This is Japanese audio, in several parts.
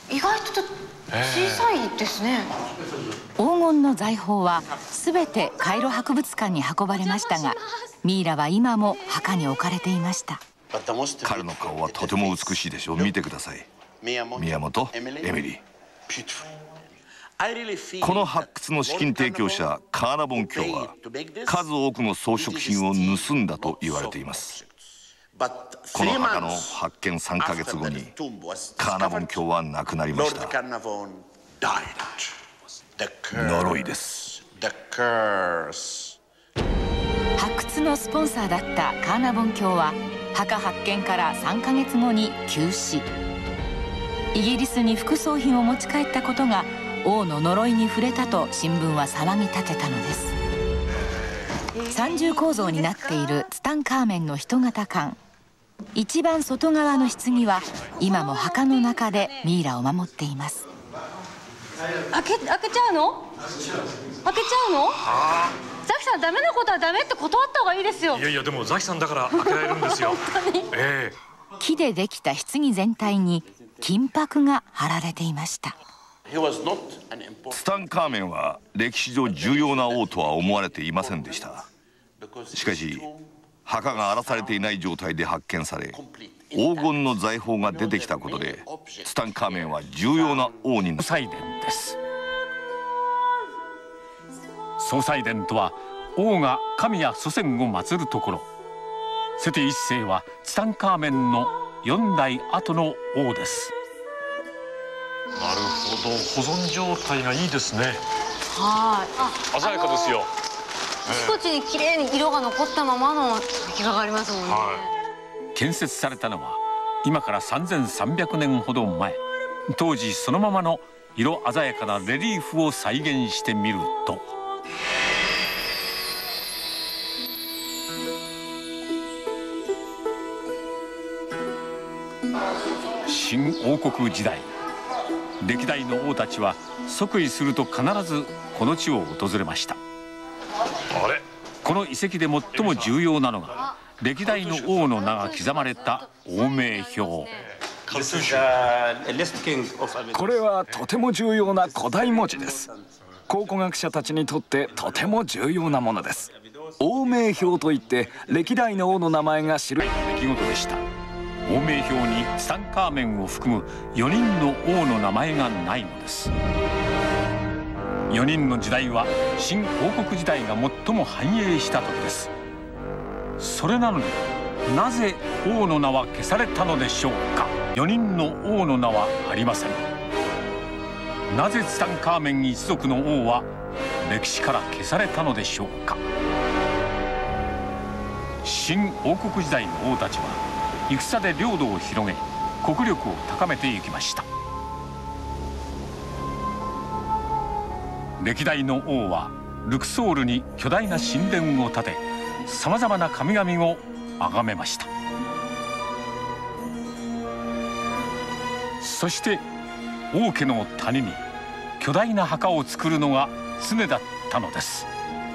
意外と小さいですね。 黄金の財宝は全てカイロ博物館に運ばれましたが、ミイラは今も墓に置かれていました。 彼の顔はとても美しいでしょう。見てください。宮本、エミリー。この発掘の資金提供者カーナボン卿は数多くの装飾品を盗んだと言われています。この墓の発見3ヶ月後にカーナボン卿は亡くなりました。呪いです。 発掘のスポンサーだったカーナボン卿は墓発見から3ヶ月後に急死。イギリスに副葬品を持ち帰ったことが王の呪いに触れたと新聞は騒ぎ立てたのです。三重構造になっているツタンカーメンの人型棺、一番外側の棺は今も墓の中でミイラを守っています。 開けちゃうの？開けちゃうの？ザキさん、ダメなことはダメって断った方がいいですよ。 いやいや、でもザキさんだから開けられるんですよ。 木でできた棺全体に金箔が貼られていました。 ツタンカーメンは歴史上重要な王とは思われていませんでした。しかし墓が荒らされていない状態で発見され、黄金の財宝が出てきたことでツタンカーメンは重要な王になった。 総裁殿です。総裁殿とは王が神や祖先を祀るところ。セティ一世はツタンカーメンの4代後の王です。 なるほど、保存状態がいいですね。 はい。 鮮やかですよ。 あちこちに綺麗に色が残ったままの壁画がありますもんね。 建設されたのは今から3300年ほど前。当時そのままの色鮮やかなレリーフを再現してみると、新王国時代、歴代の王たちは即位すると必ずこの地を訪れました。この遺跡で最も重要なのが歴代の王の名が刻まれた王名表。 これはとても重要な古代文字です。考古学者たちにとってとても重要なものです。王名表といって歴代の王の名前が記る出来事でした。王名表にツタンカーメンを含む4人の王の名前がないのです。4人の時代は新王国時代が最も繁栄した時です。それなのになぜ王の名は消されたのでしょうか。4人の王の名はありません。なぜツタンカーメン一族の王は歴史から消されたのでしょうか。新王国時代の王たちは戦で領土を広げ国力を高めていきました。歴代の王はルクソールに巨大な神殿を建て、さまざまな神々を崇めました。そして王家の谷に巨大な墓を作るのが常だったのです。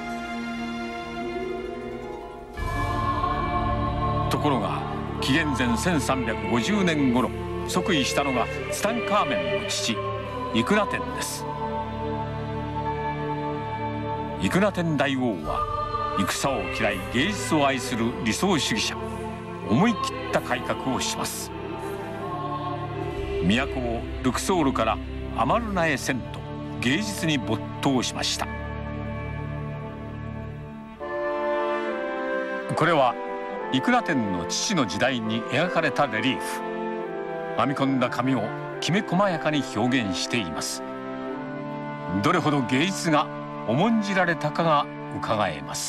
ところが紀元前1350年頃、即位したのがツタンカーメンの父イクナテンです。イクナテン大王は戦を嫌い芸術を愛する理想主義者。思い切った改革をします。都をルクソールからアマルナへ遷と芸術に没頭しました。これはイクナテンの父の時代に描かれたレリーフ。編み込んだ紙をきめ細やかに表現しています。どれほど芸術が重んじられたかが伺えます。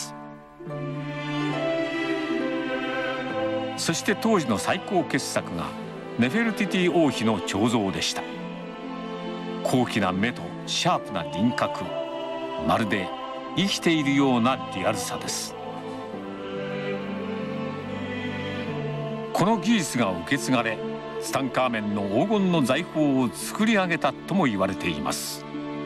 そして当時の最高傑作がネフェルティティ王妃の彫像でした。高貴な目とシャープな輪郭、まるで生きているようなリアルさです。この技術が受け継がれ、ツタンカーメンの黄金の財宝を作り上げたとも言われています。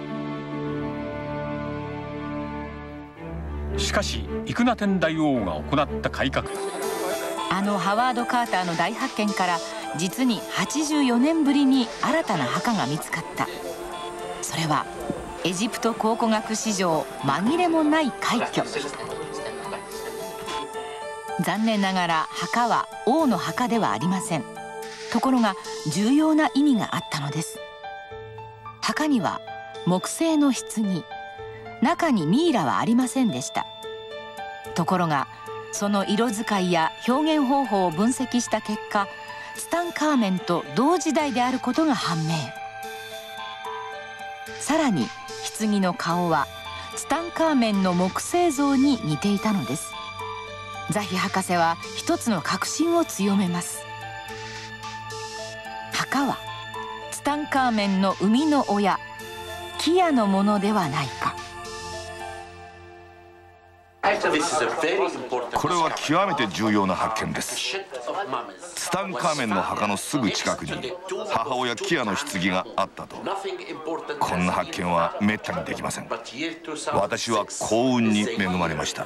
しかしイクナテン大王が行った改革、 あのハワード・カーターの大発見から実に84年ぶりに新たな墓が見つかった。それはエジプト考古学史上紛れもない快挙。残念ながら墓は王の墓ではありません。ところが重要な意味があったのです。墓には木製の棺、中にミイラはありませんでした。ところがその色使いや表現方法を分析した結果、ツタンカーメンと同時代であることが判明。さらに棺の顔はツタンカーメンの木製像に似ていたのです。ザヒ博士は一つの確信を強めます。墓はツタンカーメンの生みの親キアのものではないか。 これは極めて重要な発見です。ツタンカーメンの墓のすぐ近くに母親キアの棺があったと。こんな発見はめったにできません。私は幸運に恵まれました。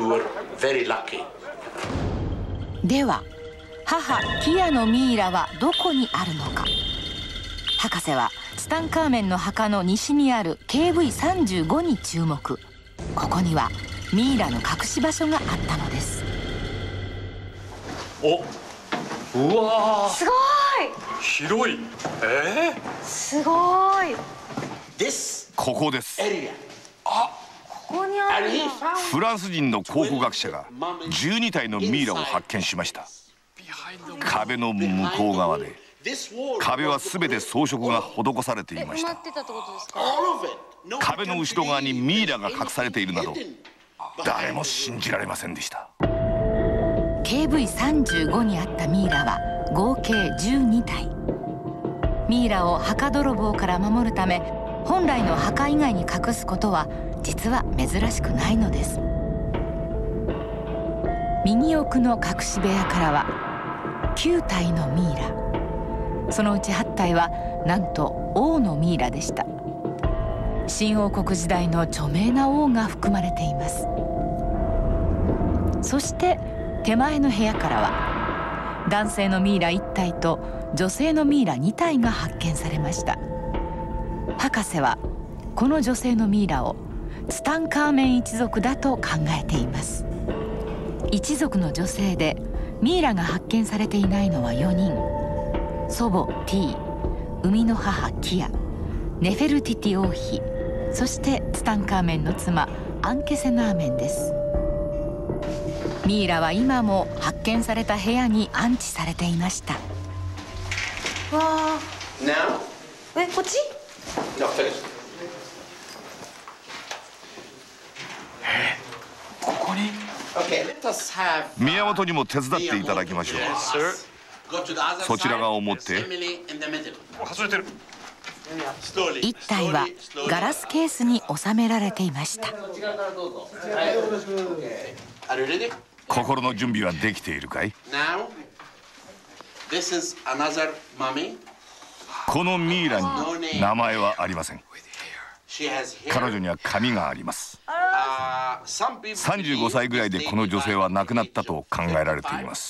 では母キアのミイラはどこにあるのか。博士はツタンカーメンの墓の西にある KV35 に注目。ここにはミイラの隠し場所があったのです。 お、うわー、 すごい広い。 すごい。 ここです。 ここにあるの。 フランス人の考古学者が12体のミイラを発見しました。壁の向こう側で壁は全て装飾が施されていました。壁の後ろ側にミイラが隠されているなど誰も信じられませんでした。 KV35 にあったミイラは合計12体。ミイラを墓泥棒から守るため本来の墓以外に隠すことは実は珍しくないのです。右奥の隠し部屋からは9体のミイラ。そのうち8体はなんと王のミイラでした。新王国時代の著名な王が含まれています。そして手前の部屋からは男性のミイラ1体と女性のミイラ2体が発見されました。博士はこの女性のミイラをツタンカーメン一族だと考えています。一族の女性でミイラが発見されていないのは4人。祖母ティー、生みの母キア、ネフェルティティ王妃、そしてツタンカーメンの妻アンケセナーメンです。ミイラは今も発見された部屋に安置されていました。 わあ。こっち？ ここに。 宮本にも手伝っていただきましょう。そちら側を持って。 外れてる。 一体はガラスケースに収められていました。 心の準備はできているかい？このミイラに名前はありません。彼女には髪があります。35歳ぐらいでこの女性は亡くなったと考えられています。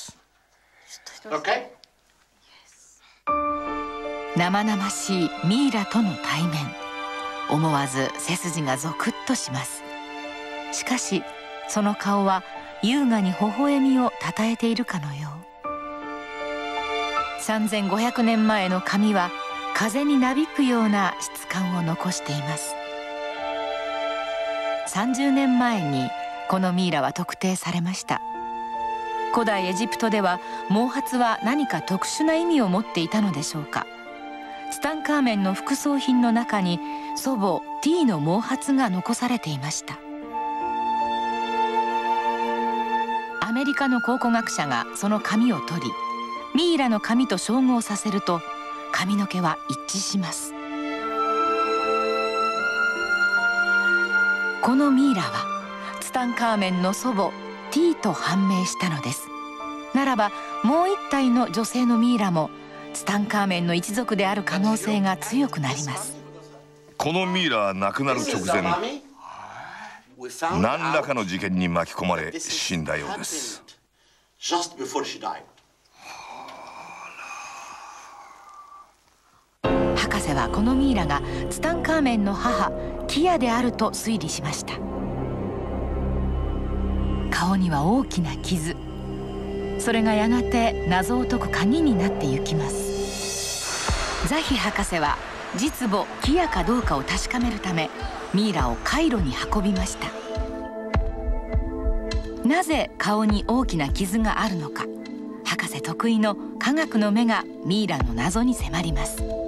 生々しいミイラとの対面。思わず背筋がゾクッとします。しかしその顔は優雅に微笑みをたたえているかのよう。3500年前の髪は風になびくような質感を残しています。30年前にこのミイラは特定されました。古代エジプトでは毛髪は何か特殊な意味を持っていたのでしょうか。ツタンカーメンの副葬品の中に祖母ティーの毛髪が残されていました。アメリカの考古学者がその髪を取りミイラの髪と照合させると髪の毛は一致します。このミイラはツタンカーメンの祖母ティーと判明したのです。ならばもう一体の女性のミイラもツタンカーメンの一族である可能性が強くなります。 このミイラは亡くなる直前何らかの事件に巻き込まれ死んだようです。 士はこのミイラがツタンカーメンの母ティアであると推理しました。顔には大きな傷、それがやがて謎を解く鍵になってゆきます。ザヒ博士は実母ティアかどうかを確かめるためミイラをカイロに運びました。なぜ顔に大きな傷があるのか、博士得意の科学の目がミイラの謎に迫ります。